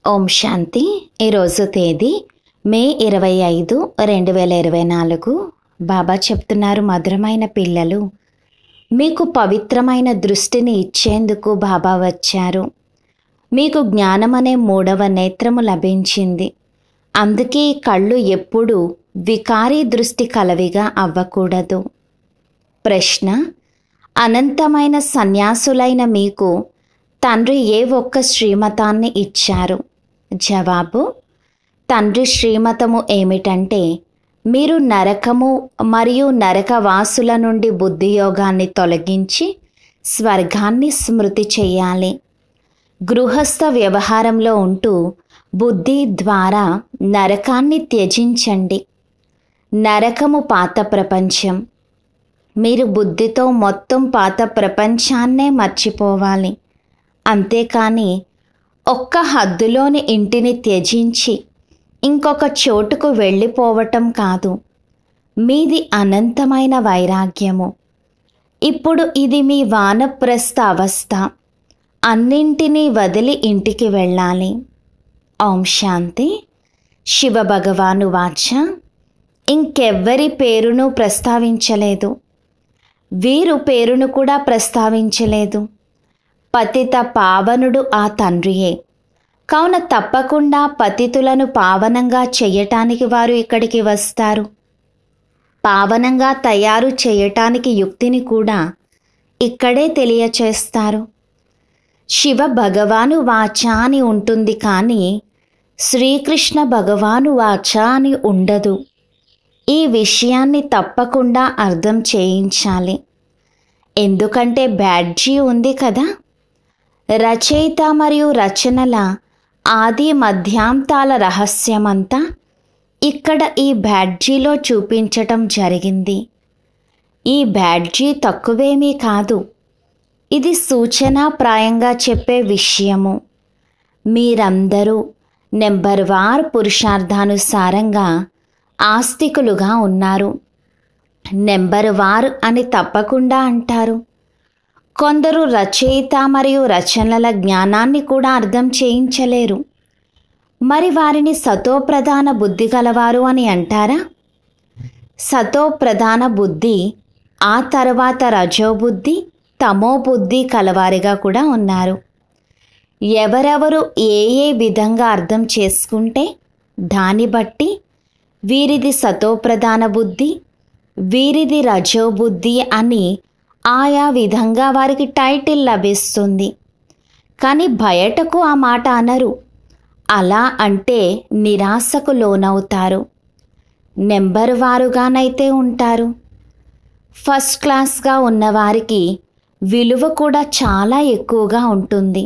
ఓం శాంతి. ఈరోజు తేదీ మే 25, 2024. బాబా చెప్తున్నారు, మధురమైన పిల్లలు, మీకు పవిత్రమైన దృష్టిని ఇచ్చేందుకు బాబా వచ్చారు. మీకు జ్ఞానం అనే 3వ నేత్రము లభించింది. అందుకే ఈ కళ్ళు ఎప్పుడూ వికారీ దృష్టి కలవిగా అవ్వకూడదు. ప్రశ్న: అనంతమైన సన్యాసులైన మీకు తండ్రి ఏ ఒక్క శ్రీమతాన్ని ఇచ్చారు? జవాబు: తండ్రి శ్రీమతము ఏమిటంటే, మీరు నరకము మరియు నరకవాసుల నుండి బుద్ధియోగాన్ని తొలగించి స్వర్గాన్ని స్మృతి చేయాలి. గృహస్థ వ్యవహారంలో ఉంటూ బుద్ధి ద్వారా నరకాన్ని త్యజించండి. నరకము పాత ప్రపంచం. మీరు బుద్ధితో మొత్తం పాత ప్రపంచాన్నే మర్చిపోవాలి. అంతేకాని ఒక్క హద్దులోని ఇంటిని త్యజించి ఇంకొక చోటుకు వెళ్ళిపోవటం కాదు. మీది అనంతమైన వైరాగ్యము. ఇప్పుడు ఇది మీ వానప్రస్థ అవస్థ. అన్నింటినీ వదిలి ఇంటికి వెళ్ళాలి. ఓం శాంతి. శివ భగవాను వాచ: ఇంకెవ్వరి పేరును ప్రస్తావించలేదు. వీరు పేరును కూడా ప్రస్తావించలేదు. పతిత పావనుడు ఆ తండ్రియే. కావున తప్పకుండా పతితులను పావనంగా చెయ్యటానికి వారు ఇక్కడికి వస్తారు. పావనంగా తయారు చేయటానికి యుక్తిని కూడా ఇక్కడే తెలియచేస్తారు. శివ భగవాను వాచ అని ఉంటుంది, కానీ శ్రీకృష్ణ భగవాను వాచ అని ఉండదు. ఈ విషయాన్ని తప్పకుండా అర్థం చేయించాలి. ఎందుకంటే బ్యాడ్జీ ఉంది కదా. రచయిత మరియు రచనల ఆది మధ్యాంతాల రహస్యమంతా ఇక్కడ ఈ బ్యాడ్జీలో చూపించటం జరిగింది. ఈ బ్యాడ్జీ తక్కువేమీ కాదు. ఇది సూచనాప్రాయంగా చెప్పే విషయము. మీరందరూ నెంబర్వార్ పురుషార్థానుసారంగా ఆస్తికులుగా ఉన్నారు. నెంబర్వార్ అని తప్పకుండా అంటారు. కొందరు రచయిత మరియు రచనల జ్ఞానాన్ని కూడా అర్థం చేయించలేరు. మరి వారిని సతోప్రధాన బుద్ధి గలవారు అని అంటారా? సతోప్రధాన బుద్ధి, ఆ తర్వాత రజోబుద్ధి, తమోబుద్ధి కలవారిగా కూడా ఉన్నారు. ఎవరెవరు ఏ ఏ విధంగా అర్థం చేసుకుంటే దాన్ని బట్టి వీరిది సతోప్రధాన బుద్ధి, వీరిది రజోబుద్ధి అని ఆయా విధంగా వారికి టైటిల్ లభిస్తుంది. కానీ బయటకు ఆ మాట అనరు. అలా అంటే నిరాశకు లోనవుతారు. నెంబర్ వారుగానైతే ఉంటారు. ఫస్ట్ క్లాస్గా ఉన్నవారికి విలువ కూడా చాలా ఎక్కువగా ఉంటుంది.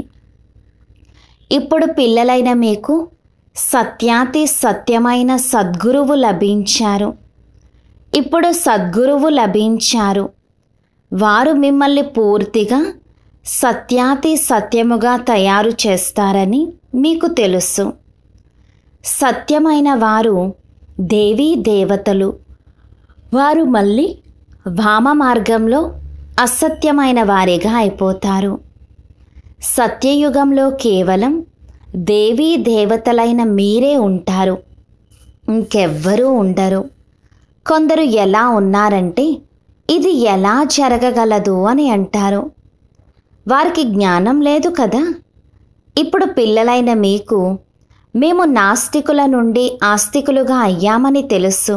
ఇప్పుడు పిల్లలైన మీకు సత్యాతి సత్యమైన సద్గురువు లభించారు. ఇప్పుడు సద్గురువు లభించారు. వారు మిమ్మల్ని పూర్తిగా సత్యాతి సత్యముగా తయారు చేస్తారని మీకు తెలుసు. సత్యమైన వారు దేవీ దేవతలు. వారు మళ్ళీ వామ మార్గంలో అసత్యమైన వారిగా అయిపోతారు. సత్యయుగంలో కేవలం దేవీ దేవతలైన మీరే ఉంటారు. ఇంకెవ్వరూ ఉండరు. కొందరు ఎలా ఉన్నారంటే, ఇది ఎలా జరగగలదు అని అంటారు. వారికి జ్ఞానం లేదు కదా. ఇప్పుడు పిల్లలైన మీకు మేము నాస్తికుల నుండి ఆస్తికులుగా అయ్యామని తెలుసు.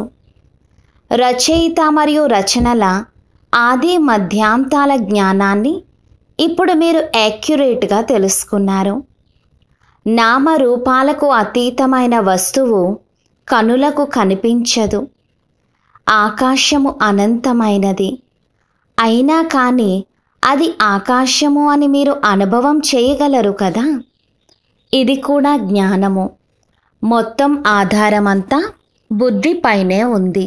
రచయిత మరియు రచనల ఆది మధ్యాంతాల జ్ఞానాన్ని ఇప్పుడు మీరు యాక్యురేట్గా తెలుసుకున్నారు. నామరూపాలకు అతీతమైన వస్తువు కనులకు కనిపించదు. ఆకాశము అనంతమైనది. అయినా కానీ అది ఆకాశము అని మీరు అనుభవం చేయగలరు కదా. ఇది కూడా జ్ఞానము. మొత్తం ఆధారమంతా బుద్ధిపైనే ఉంది.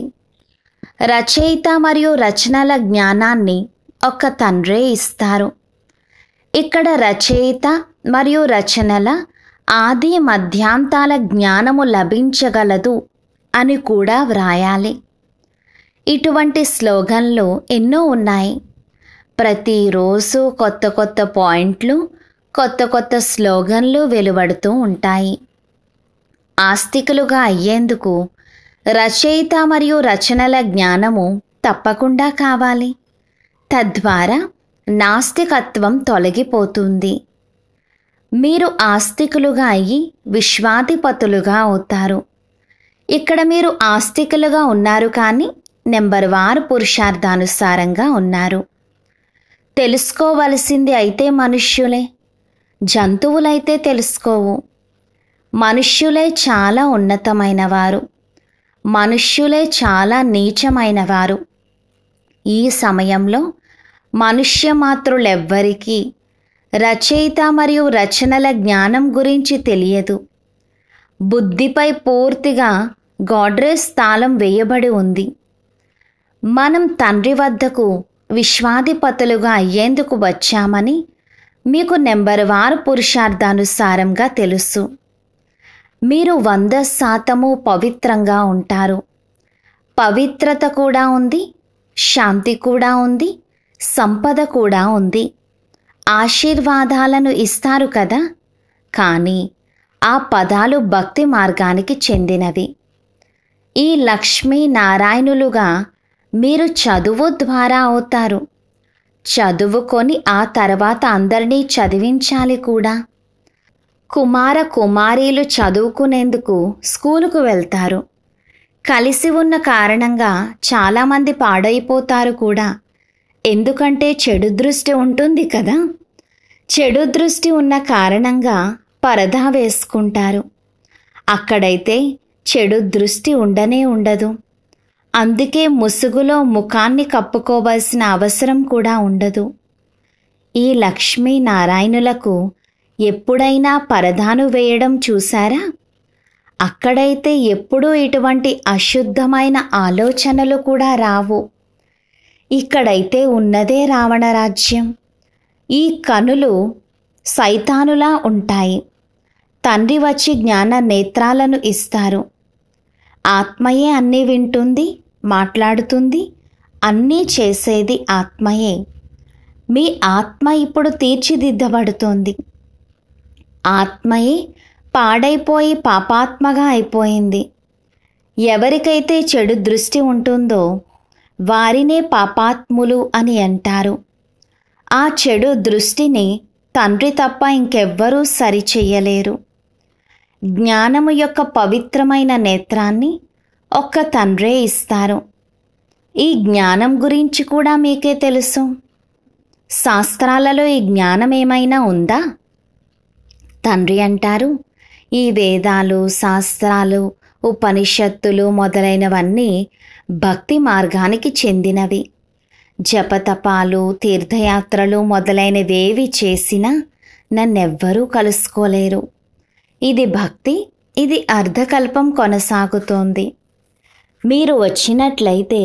రచయిత మరియు రచనల జ్ఞానాన్ని ఒక్క తండ్రే ఇస్తారు. ఇక్కడ రచయిత మరియు రచనల ఆది మధ్యాంతాల జ్ఞానము లభించగలదు అని కూడా వ్రాయాలి. ఇటువంటి స్లోగన్లు ఎన్నో ఉన్నాయి. ప్రతిరోజు కొత్త కొత్త పాయింట్లు, కొత్త కొత్త స్లోగన్లు వెలువడుతూ ఉంటాయి. ఆస్తికులుగా అయ్యేందుకు రచయిత మరియు రచనల జ్ఞానము తప్పకుండా కావాలి. తద్వారా నాస్తికత్వం తొలగిపోతుంది. మీరు ఆస్తికులుగా అయ్యి విశ్వాధిపతులుగా అవుతారు. ఇక్కడ మీరు ఆస్తికులుగా ఉన్నారు, కానీ నెంబర్ వారు పురుషార్థానుసారంగా ఉన్నారు. తెలుసుకోవలసింది అయితే మనుష్యులే, జంతువులైతే తెలుసుకోవు. మనుష్యులే చాలా ఉన్నతమైన వారు, మనుష్యులే చాలా నీచమైనవారు. ఈ సమయంలో మనుష్య మాతృలెవ్వరికీ రచయిత మరియు రచనల జ్ఞానం గురించి తెలియదు. బుద్ధిపై పూర్తిగా గాడ్రేజ్ తాళం వేయబడి ఉంది. మనం తండ్రి వద్దకు విశ్వాధిపతులుగా అయ్యేందుకు వచ్చామని మీకు నెంబర్ వారు పురుషార్థానుసారంగా తెలుసు. మీరు 100% పవిత్రంగా ఉంటారు. పవిత్రత కూడా ఉంది, శాంతి కూడా ఉంది, సంపద కూడా ఉంది. ఆశీర్వాదాలను ఇస్తారు కదా, కానీ ఆ పదాలు భక్తి మార్గానికి చెందినవి. ఈ లక్ష్మీ నారాయణులుగా మీరు చదువు ద్వారా అవుతారు. చదువుకొని ఆ తర్వాత అందరినీ చదివించాలి కూడా. కుమార కుమారీలు చదువుకునేందుకు స్కూలుకు వెళ్తారు. కలిసి ఉన్న కారణంగా చాలామంది పాడైపోతారు కూడా. ఎందుకంటే చెడు దృష్టి ఉంటుంది కదా. చెడు దృష్టి ఉన్న కారణంగా పరదా వేసుకుంటారు. అక్కడైతే చెడు దృష్టి ఉండనే ఉండదు. అందుకే ముసుగులో ముఖాన్ని కప్పుకోవాల్సిన అవసరం కూడా ఉండదు. ఈ లక్ష్మీనారాయణులకు ఎప్పుడైనా పరదాను వేయడం చూశారా? అక్కడైతే ఎప్పుడూ ఇటువంటి అశుద్ధమైన ఆలోచనలు కూడా రావు. ఇక్కడైతే ఉన్నదే రావణరాజ్యం. ఈ కనులు సైతానులా ఉంటాయి. తండ్రి వచ్చి జ్ఞాన నేత్రాలను ఇస్తారు. ఆత్మయే అన్నీ వింటుంది, మాట్లాడుతుంది, అన్నీ చేసేది ఆత్మయే. మీ ఆత్మ ఇప్పుడు తీర్చిదిద్దబడుతోంది. ఆత్మయే పాడైపోయి పాపాత్మగా అయిపోయింది. ఎవరికైతే చెడు దృష్టి ఉంటుందో వారినే పాపాత్ములు అని అంటారు. ఆ చెడు దృష్టిని తండ్రి తప్ప ఇంకెవ్వరూ సరిచెయ్యలేరు. జ్ఞానము యొక్క పవిత్రమైన నేత్రాన్ని ఒక్క తండ్రే ఇస్తారు. ఈ జ్ఞానం గురించి కూడా మీకే తెలుసు. శాస్త్రాలలో ఈ జ్ఞానం ఏమైనా ఉందా? తండ్రి అంటారు, ఈ వేదాలు, శాస్త్రాలు, ఉపనిషత్తులు మొదలైనవన్నీ భక్తి మార్గానికి చెందినవి. జపతపాలు, తీర్థయాత్రలు మొదలైనవేవి చేసినా నన్నెవ్వరూ కలుసుకోలేరు. ఇది భక్తి, ఇది అర్ధకల్పం కొనసాగుతోంది. మీరు వచ్చినట్లయితే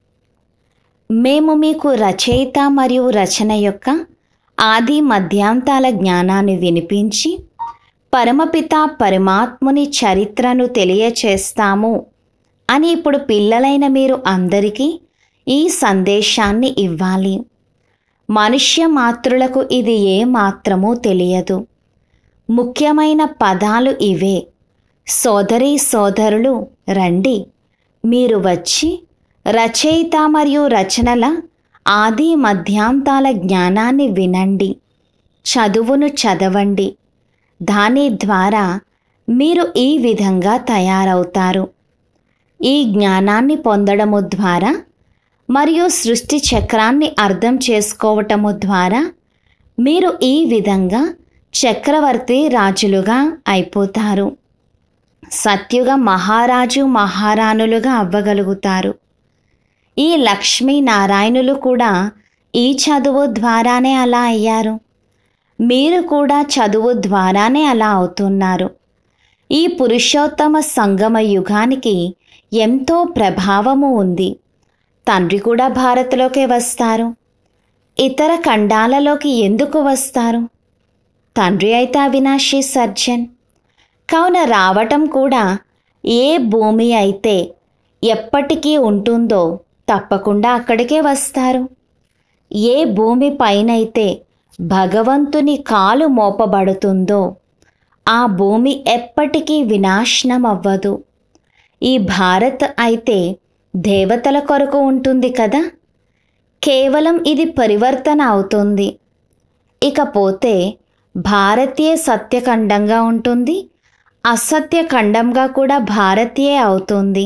మేము మీకు రచయిత మరియు రచన యొక్క ఆది మధ్యాంతాల జ్ఞానాన్ని వినిపించి పరమపిత పరమాత్ముని చరిత్రను తెలియచేస్తాము అని ఇప్పుడు పిల్లలైన మీరు అందరికీ ఈ సందేశాన్ని ఇవ్వాలి. మనుష్య మాతృలకు ఇది ఏ మాత్రమూ తెలియదు. ముఖ్యమైన పదాలు ఇవే. సోదరీ సోదరులు రండి, మీరు వచ్చి రచయిత మరియు రచనల ఆది మధ్యాంతాల జ్ఞానాన్ని వినండి, చదువును చదవండి. దాని ద్వారా మీరు ఈ విధంగా తయారవుతారు. ఈ జ్ఞానాన్ని పొందడము ద్వారా మరియు సృష్టి చక్రాన్ని అర్థం చేసుకోవటము ద్వారా మీరు ఈ విధంగా చక్రవర్తి రాజులుగా అయిపోతారు. సత్యుగ మహారాజు మహారాణులుగా అవ్వగలుగుతారు. ఈ లక్ష్మీనారాయణులు కూడా ఈ చదువు ద్వారానే అలా అయ్యారు. మీరు కూడా చదువు ద్వారానే అలా అవుతున్నారు. ఈ పురుషోత్తమ సంగమ యుగానికి ఎంతో ప్రభావము ఉంది. తండ్రి కూడా భారత్లోకే వస్తారు. ఇతర ఖండాలలోకి ఎందుకు వస్తారు? తండ్రి అయితే అవినాశీ సర్జన్. కావున రావటం కూడా ఏ భూమి అయితే ఎప్పటికీ ఉంటుందో తప్పకుండా అక్కడికే వస్తారు. ఏ భూమి పైనైతే భగవంతుని కాలు మోపబడుతుందో ఆ భూమి ఎప్పటికీ వినాశనం అవ్వదు. ఈ భారత్ అయితే దేవతల కొరకు ఉంటుంది కదా, కేవలం ఇది పరివర్తన అవుతుంది. ఇకపోతే భారతీయ సత్యఖండంగా ఉంటుంది, అసత్యఖండంగా కూడా భారతీయే అవుతుంది.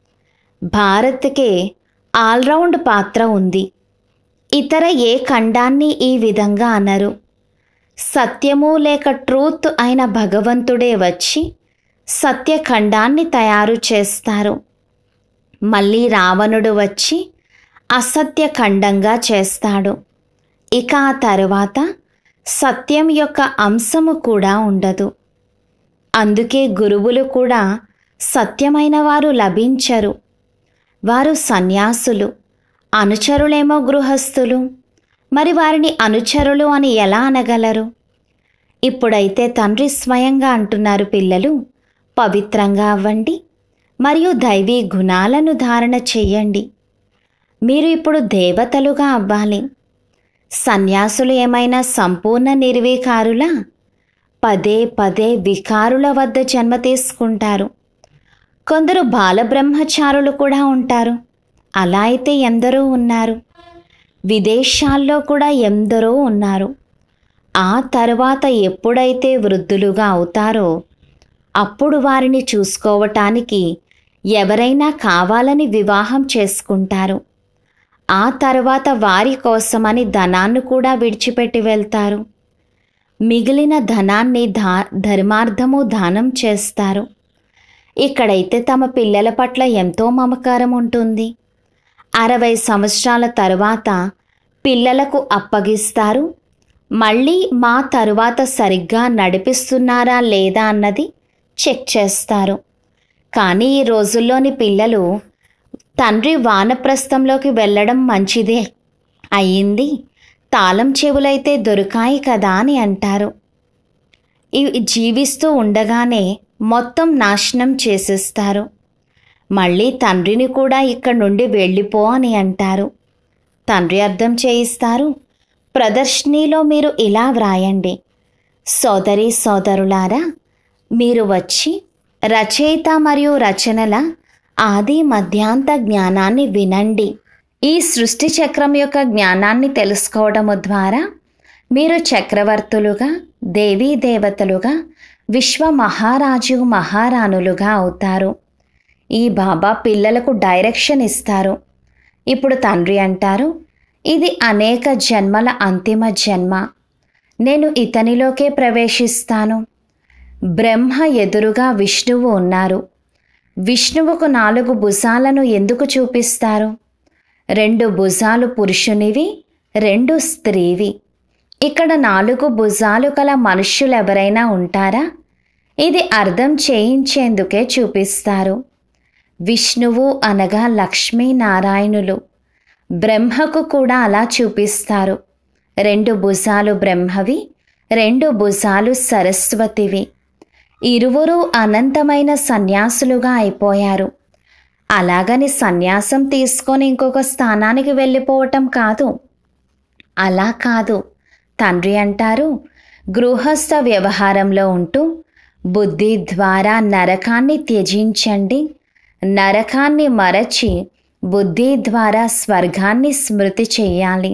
భారత్కే ఆల్రౌండ్ పాత్ర ఉంది. ఇతర ఏ ఖండాన్ని ఈ విధంగా అనరు. సత్యము లేక ట్రూత్ అయిన భగవంతుడే వచ్చి సత్యఖండాన్ని తయారు చేస్తారు. మళ్ళీ రావణుడు వచ్చి అసత్యఖండంగా చేస్తాడు. ఇక ఆ తరువాత సత్యం యొక్క అంశము కూడా ఉండదు. అందుకే గురువులు కూడా సత్యమైన వారు లభించరు. వారు సన్యాసులు, అనుచరులేమో గృహస్థులు. మరి వారిని అనుచరులు అని ఎలా అనగలరు? ఇప్పుడైతే తండ్రి స్వయంగా అంటున్నారు, పిల్లలు పవిత్రంగా అవ్వండి మరియు దైవీ గుణాలను ధారణ చెయ్యండి. మీరు ఇప్పుడు దేవతలుగా అవ్వాలి. సన్యాసులు ఏమైనా సంపూర్ణ నిర్వికారులా? పదే పదే వికారుల వద్ద జన్మ తీసుకుంటారు. కొందరు బాలబ్రహ్మచారులు కూడా ఉంటారు. అలా అయితే ఎందరో ఉన్నారు. విదేశాల్లో కూడా ఎందరో ఉన్నారు. ఆ తర్వాత ఎప్పుడైతే వృద్ధులుగా అవుతారో అప్పుడు వారిని చూసుకోవటానికి ఎవరైనా కావాలని వివాహం చేసుకుంటారు. ఆ తర్వాత వారి కోసమని ధనాన్ని కూడా విడిచిపెట్టి వెళ్తారు. మిగిలిన ధనాన్ని ధర్మార్థము దానం చేస్తారు. ఇక్కడైతే తమ పిల్లల పట్ల ఎంతో మమకారం ఉంటుంది. 60 సంవత్సరాల తరువాత పిల్లలకు అప్పగిస్తారు. మళ్ళీ మా తరువాత సరిగ్గా నడిపిస్తున్నారా లేదా అన్నది చెక్ చేస్తారు. కానీ ఈ రోజుల్లోని పిల్లలు తండ్రి వానప్రస్థంలోకి వెళ్ళడం మంచిదే అయ్యింది, తాళం చెవులైతే దొరికాయి కదా అని అంటారు. ఇవి జీవిస్తూ ఉండగానే మొత్తం నాశనం చేసేస్తారు. మళ్ళీ తండ్రిని కూడా ఇక్కడ నుండి వెళ్ళిపో అని అంటారు. తండ్రి అర్థం చేయిస్తారు. ప్రదర్శనీలో మీరు ఇలా వ్రాయండి, సోదరి సోదరులారా, మీరు వచ్చి రచయిత మరియు రచనల ఆది మధ్యాంత జ్ఞానాన్ని వినండి. ఈ సృష్టి చక్రం యొక్క జ్ఞానాన్ని తెలుసుకోవడము ద్వారా మీరు చక్రవర్తులుగా, దేవీ దేవతలుగా, విశ్వ మహారాజు మహారాణులుగా అవుతారు. ఈ బాబా పిల్లలకు డైరెక్షన్ ఇస్తారు. ఇప్పుడు తండ్రి అంటారు, ఇది అనేక జన్మల అంతిమ జన్మ. నేను ఇతనిలోకే ప్రవేశిస్తాను. బ్రహ్మ ఎదురుగా విష్ణువు ఉన్నారు. విష్ణువుకు 4 భుజాలను ఎందుకు చూపిస్తారు? 2 భుజాలు పురుషునివి, 2 స్త్రీవి. ఇక్కడ 4 భుజాలు కల మనుష్యులెవరైనా ఉంటారా? ఇది అర్థం చేయించేందుకే చూపిస్తారు. విష్ణువు అనగా లక్ష్మీనారాయణులు. బ్రహ్మకు కూడా అలా చూపిస్తారు. 2 భుజాలు బ్రహ్మవి, 2 భుజాలు సరస్వతివి. ఇరువురు అనంతమైన సన్యాసులుగా అయిపోయారు. అలాగని సన్యాసం తీసుకొని ఇంకొక స్థానానికి వెళ్ళిపోవటం కాదు. అలా కాదు. తండ్రి అంటారు, గృహస్థ వ్యవహారంలో ఉంటూ బుద్ధి ద్వారా నరకాన్ని త్యజించండి. నరకాన్ని మరచి బుద్ధి ద్వారా స్వర్గాన్ని స్మృతి చెయ్యాలి.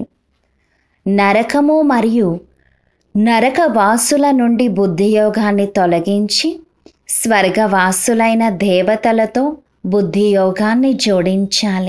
నరకము మరియు నరకవాసుల నుండి బుద్ధియోగాన్ని తొలగించి స్వర్గవాసులైన దేవతలతో బుద్ధియోగాన్ని జోడించాలి.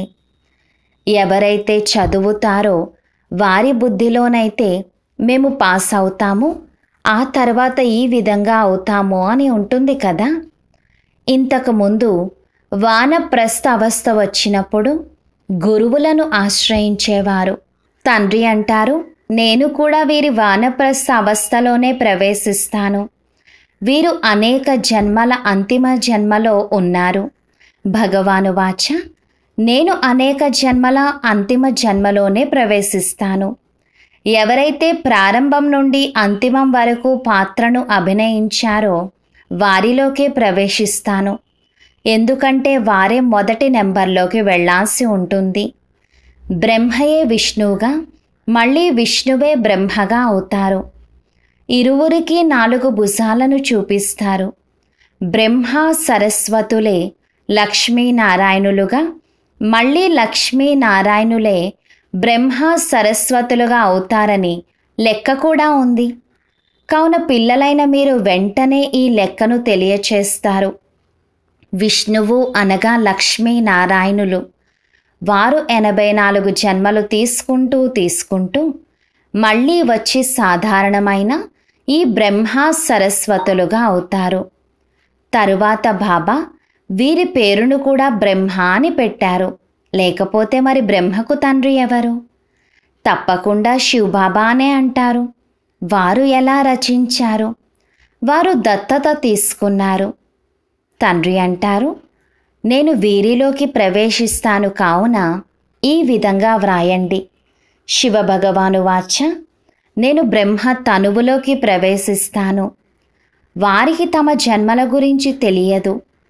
ఎవరైతే చదువుతారో వారి బుద్ధిలోనైతే మేము పాస్ అవుతాము, ఆ తర్వాత ఈ విధంగా అవుతాము అని ఉంటుంది కదా. ఇంతకుముందు వానప్రస్థ అవస్థ వచ్చినప్పుడు గురువులను ఆశ్రయించేవారు. తండ్రి అంటారు, నేను కూడా వీరి వానప్రస్థ అవస్థలోనే ప్రవేశిస్తాను. వీరు అనేక జన్మల అంతిమ జన్మలో ఉన్నారు. భగవాను వాచ, నేను అనేక జన్మల అంతిమ జన్మలోనే ప్రవేశిస్తాను. ఎవరైతే ప్రారంభం నుండి అంతిమం వరకు పాత్రను అభినయించారో వారిలోకే ప్రవేశిస్తాను. ఎందుకంటే వారే మొదటి నెంబర్లోకి వెళ్ళాల్సి ఉంటుంది. బ్రహ్మయే విష్ణువుగా, మళ్ళీ విష్ణువే బ్రహ్మగా అవుతారు. ఇరువురికి 4 భుజాలను చూపిస్తారు. బ్రహ్మ సరస్వతులే లక్ష్మీనారాయణులుగా, మళ్ళీ లక్ష్మీనారాయణులే బ్రహ్మ సరస్వతులుగా అవుతారని లెక్క కూడా ఉంది. కావున పిల్లలైన మీరు వెంటనే ఈ లెక్కను తెలియచేస్తారు. విష్ణువు అనగా లక్ష్మీనారాయణులు. వారు 84 జన్మలు తీసుకుంటూ మళ్ళీ వచ్చి సాధారణమైన ఈ బ్రహ్మ సరస్వతులుగా అవుతారు. తరువాత బాబా వీరి పేరును కూడా బ్రహ్మ అని పెట్టారు. లేకపోతే మరి బ్రహ్మకు తండ్రి ఎవరు? తప్పకుండా శివబాబా అనే అంటారు. వారు ఎలా రచించారు? వారు దత్తత తీసుకున్నారు. తండ్రి అంటారు, నేను వీరిలోకి ప్రవేశిస్తాను, కావున ఈ విధంగా వ్రాయండి. శివభగవాను వాచ, నేను బ్రహ్మ తనువులోకి ప్రవేశిస్తాను. వారికి తమ జన్మల గురించి తెలియదు.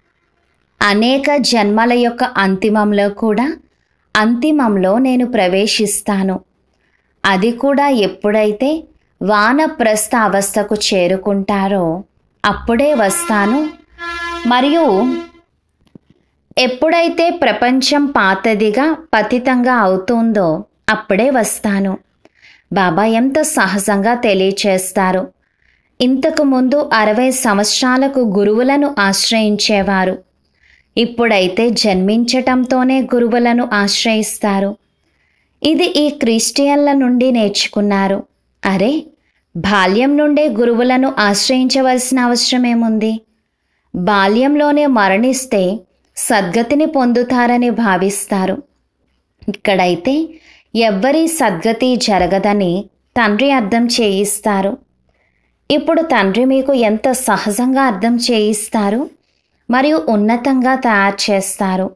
అనేక జన్మల యొక్క అంతిమంలో కూడా అంతిమంలో నేను ప్రవేశిస్తాను. అది కూడా ఎప్పుడైతే వానప్రస్థ అవస్థకు చేరుకుంటారో అప్పుడే వస్తాను. మరియు ఎప్పుడైతే ప్రపంచం పాతదిగా పతితంగా అవుతుందో అప్పుడే వస్తాను. బాబా ఎంత సహజంగా తెలియచేస్తారు. ఇంతకు ముందు 60 సంవత్సరాలకు గురువులను ఆశ్రయించేవారు. ఇప్పుడైతే జన్మించటంతోనే గురువులను ఆశ్రయిస్తారు. ఇది ఈ క్రిస్టియన్ల నుండి నేర్చుకున్నారు. అరే, బాల్యం నుండే గురువులను ఆశ్రయించవలసిన అవసరమేముంది? బాల్యంలోనే మరణిస్తే సద్గతిని పొందుతారని భావిస్తారు. ఇక్కడైతే ఎవ్వరి సద్గతి జరగదని తండ్రి అర్థం చేయిస్తారు. ఇప్పుడు తండ్రి మీకు ఎంత సహజంగా అర్థం చేయిస్తారు మరియు ఉన్నతంగా తయారు చేస్తారు.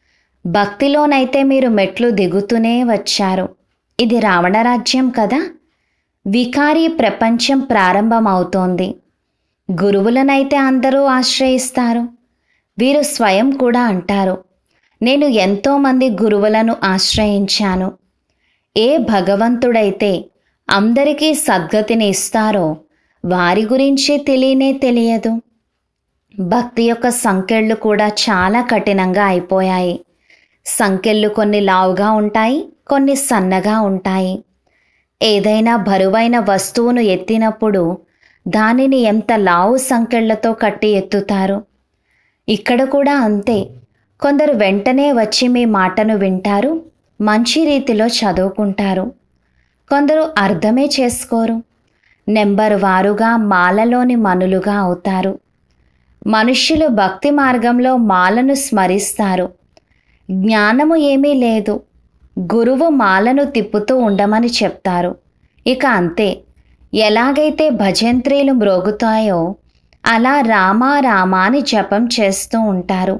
భక్తిలోనైతే మీరు మెట్లు దిగుతూనే వచ్చారు. ఇది రావణ రాజ్యం కదా. వికారీ ప్రపంచం ప్రారంభమవుతోంది. గురువులనైతే అందరూ ఆశ్రయిస్తారు. వీరు స్వయం కూడా అంటారు, నేను ఎంతోమంది గురువులను ఆశ్రయించాను. ఏ భగవంతుడైతే అందరికీ సద్గతిని ఇస్తారో వారి గురించి తెలియదు. భక్తి యొక్క సంకెళ్ళు కూడా చాలా కఠినంగా అయిపోయాయి. సంకెళ్ళు కొన్ని లావుగా ఉంటాయి, కొన్ని సన్నగా ఉంటాయి. ఏదైనా బరువైన వస్తువును ఎత్తినప్పుడు దానిని ఎంత లావు సంకెళ్లతో కట్టి ఎత్తుతారు. ఇక్కడ కూడా అంతే. కొందరు వెంటనే వచ్చి మీ మాటను వింటారు, మంచి రీతిలో చదువుకుంటారు. కొందరు అర్థమే చేసుకోరు. నెంబర్ వారుగా మాలలోని మనులుగా అవుతారు. మనుష్యులు భక్తి మార్గంలో మాలను స్మరిస్తారు. జ్ఞానము ఏమీ లేదు. గురువు మాలను తిప్పుతూ ఉండమని చెప్తారు. ఇక అంతే. ఎలాగైతే భజంత్రీలు మ్రోగుతాయో అలా రామా రామా అని జపం చేస్తూ ఉంటారు.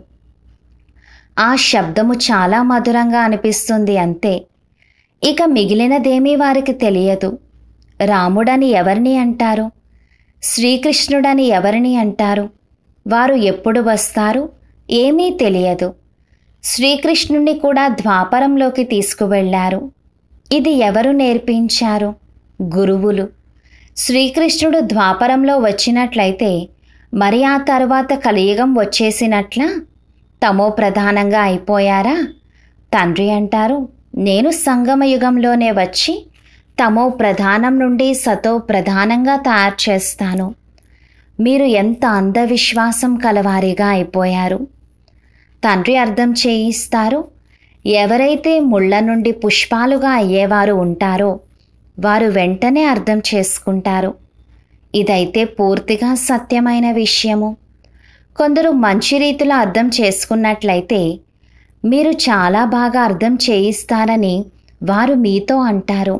ఆ శబ్దము చాలా మధురంగా అనిపిస్తుంది, అంతే. ఇక మిగిలినదేమీ వారికి తెలియదు. రాముడని ఎవరిని అంటారు? శ్రీకృష్ణుడని ఎవరిని అంటారు? వారు ఎప్పుడు వస్తారు? ఏమీ తెలియదు. శ్రీకృష్ణుణ్ణి కూడా ద్వాపరంలోకి తీసుకువెళ్లారు. ఇది ఎవరు నేర్పించారు? గురువులు. శ్రీకృష్ణుడు ద్వాపరంలో వచ్చినట్లయితే మరి ఆ తర్వాత కలియుగం వచ్చేసినట్లా తమో ప్రధానంగా అయిపోయారా? తండ్రి అంటారు, నేను సంగమయుగంలోనే వచ్చి తమో ప్రధానం నుండి సతో ప్రధానంగా తయారు చేస్తాను. మీరు ఎంత అంధవిశ్వాసం కలవారిగా అయిపోయారు. తండ్రి అర్థం చేయిస్తారు. ఎవరైతే ముళ్ళ నుండి పుష్పాలుగా అయ్యేవారు ఉంటారో వారు వెంటనే అర్థం చేసుకుంటారు. ఇదైతే పూర్తిగా సత్యమైన విషయము. కొందరు మంచి రీతిలో అర్థం చేసుకున్నట్లయితే మీరు చాలా బాగా అర్థం చేయిస్తారని వారు మీతో అంటారు.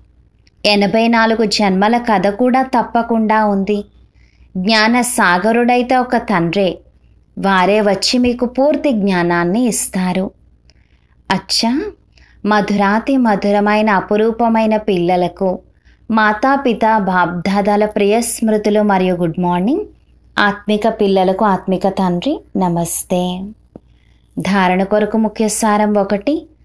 84 జన్మల కథ కూడా తప్పకుండా ఉంది. జ్ఞాన సాగరుడైతే ఒక తండ్రే. వారే వచ్చి మీకు పూర్తి జ్ఞానాన్ని ఇస్తారు. అచ్చా, మధురాతి మధురమైన అపురూపమైన పిల్లలకు మాతాపిత బాప్దాదాల ప్రియ స్మృతులు మరియు గుడ్ మార్నింగ్. ఆత్మిక పిల్లలకు ఆత్మిక తండ్రి నమస్తే. ధారణ కొరకు ముఖ్య సారం 1.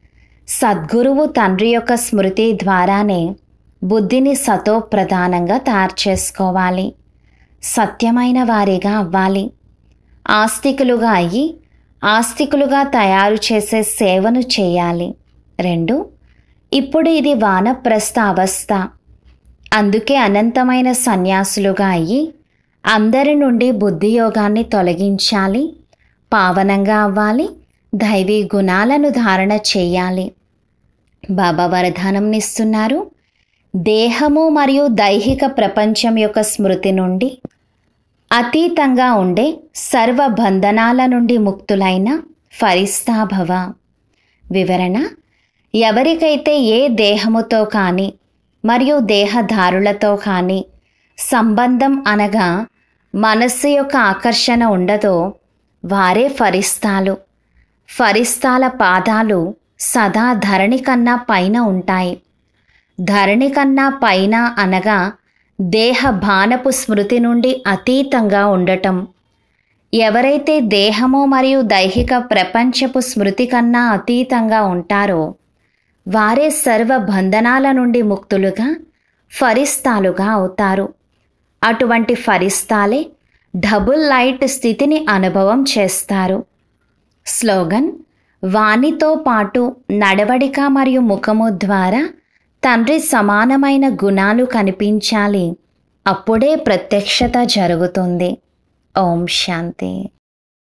సద్గురువు తండ్రి యొక్క స్మృతి ద్వారానే బుద్ధిని సతోప్రధానంగా తయారు చేసుకోవాలి. సత్యమైన వారిగా అవ్వాలి. ఆస్తికులుగా అయ్యి ఆస్తికులుగా తయారు చేసే సేవను చేయాలి. 2. ఇప్పుడు ఇది వానప్రస్థ అవస్థ. అందుకే అనంతమైన సన్యాసులుగా అయ్యి అందరి నుండి బుద్ధియోగాన్ని తొలగించాలి. పావనంగా అవ్వాలి. దైవీ గుణాలను ధారణ చేయాలి. బాబా వరదానంనిస్తున్నారు. దేహము మరియు దైహిక ప్రపంచం యొక్క స్మృతి నుండి అతీతంగా ఉండే సర్వ బంధనాల నుండి ముక్తులైన ఫరిస్తా భవ. వివరణ: ఎవరికైతే ఏ దేహముతో కానీ మరియు దేహధారులతో కానీ సంబంధం అనగా మనస్సు యొక్క ఆకర్షణ ఉండదో వారే ఫరిస్తాలు. ఫరిస్తాల పాదాలు సదా ధరణి కన్నా పైన ఉంటాయి. ధరణి కన్నా పైన అనగా దేహ భానపు స్మృతి నుండి అతీతంగా ఉండటం. ఎవరైతే దేహము మరియు దైహిక ప్రపంచపు స్మృతి కన్నా అతీతంగా ఉంటారో వారే సర్వ బంధనాల నుండి ముక్తులుగా ఫరిస్తాలుగా అవుతారు. అటువంటి ఫరిస్తాలే డబుల్ లైట్ స్థితిని అనుభవం చేస్తారు. స్లోగన్: వాణితో పాటు నడవడిక మరియు ముఖము ద్వారా తండ్రి సమానమైన గుణాలు కనిపించాలి. అప్పుడే ప్రత్యక్షత జరుగుతుంది. ఓం శాంతి.